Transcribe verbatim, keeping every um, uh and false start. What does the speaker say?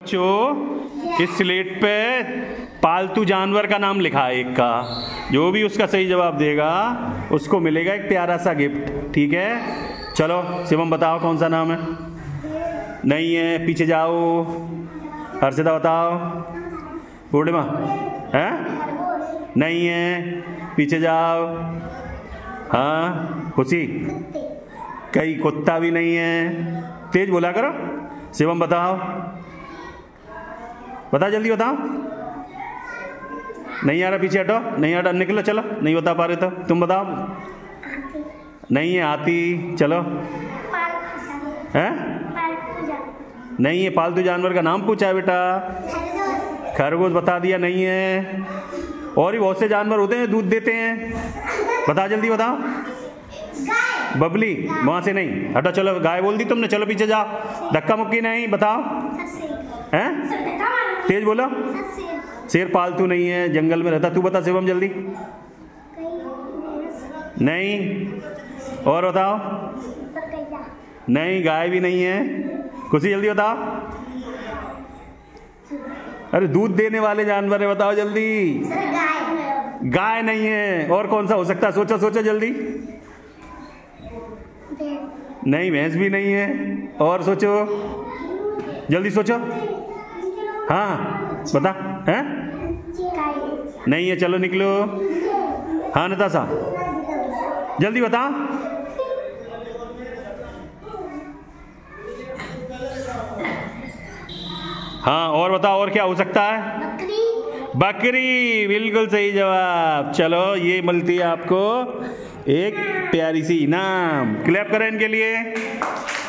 बच्चों इस स्लेट पे पालतू जानवर का नाम लिखा है एक का। जो भी उसका सही जवाब देगा उसको मिलेगा एक प्यारा सा गिफ्ट। ठीक है, चलो शिवम बताओ कौन सा नाम है। नहीं है, पीछे जाओ। हर्षिता बताओ। पूर्णिमा है? नहीं है, पीछे जाओ। हाँ खुशी, कहीं कुत्ता भी नहीं है। तेज बोला करो। शिवम बताओ, बता जल्दी बताओ। नहीं आ रहा, पीछे हटो। नहीं हटो, निकलो चलो। नहीं बता पा रहे तो तुम बताओ। नहीं है हाथी। चलो है? नहीं है, पालतू जानवर का नाम पूछा है बेटा। खरगोश बता दिया, नहीं है। और भी बहुत से जानवर होते हैं दूध देते हैं। बता जल्दी बताओ। बबली, वहां से नहीं, हटो चलो। गाय बोल दी तुमने, चलो पीछे जाओ। धक्का मुक्की नहीं, बताओ। हैं? तेज बोलो। शेर पालतू नहीं है, जंगल में रहता। तू बता शिवम जल्दी। नहीं। और बताओ। नहीं, गाय भी नहीं है। खुशी जल्दी बताओ। अरे दूध देने वाले जानवर है, बताओ जल्दी। गाय नहीं है। और कौन सा हो सकता है? सोचो सोचो जल्दी। नहीं, भैंस भी नहीं है। और सोचो जल्दी सोचो। हाँ बता। हैं? नहीं है, चलो निकलो। हाँ नताशा जल्दी बता। हाँ और बताओ, और क्या हो सकता है? बकरी। बकरी, बिल्कुल सही जवाब। चलो ये मिलती है आपको एक प्यारी सी इनाम। क्लैप करें इनके लिए।